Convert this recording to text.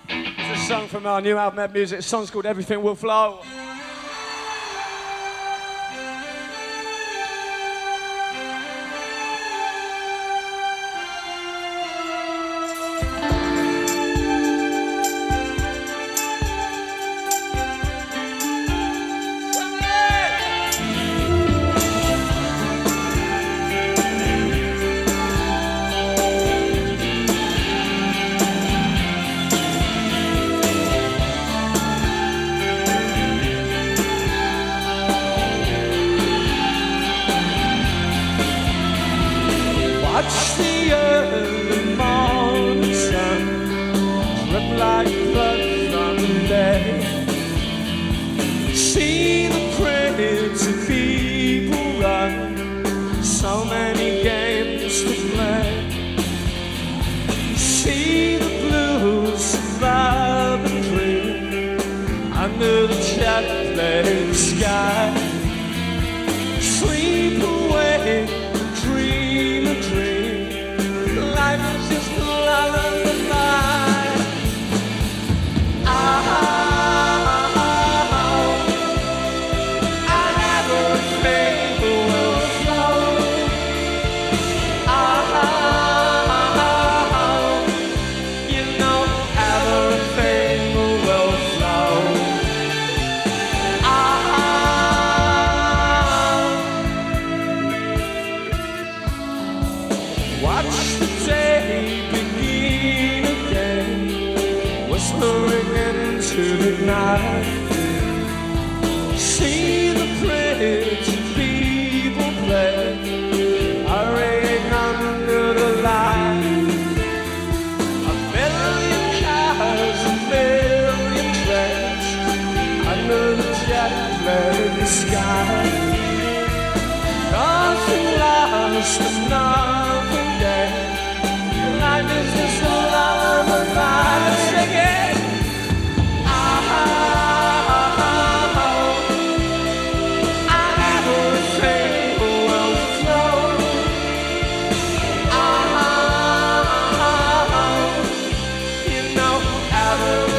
It's a song from our new album, Ed Music. The song's called Everything Will Flow. Watch the early morning sun drip like blood from the day. See the pretty people run, so many games to play. See the blues survive and dream under the jet-black sky. Sleep away, dream a dream. Life is just a lullaby. Everything will flow. You know everything will flow. Watch the day begin again, whispering into the night. See the pretty people play, hurrying under the light. A million cars, a million trains, under the jet-black sky. Nothing lost and nothing gained. Life is just a lullaby. Let's sing it. Everything will flow. You know everything.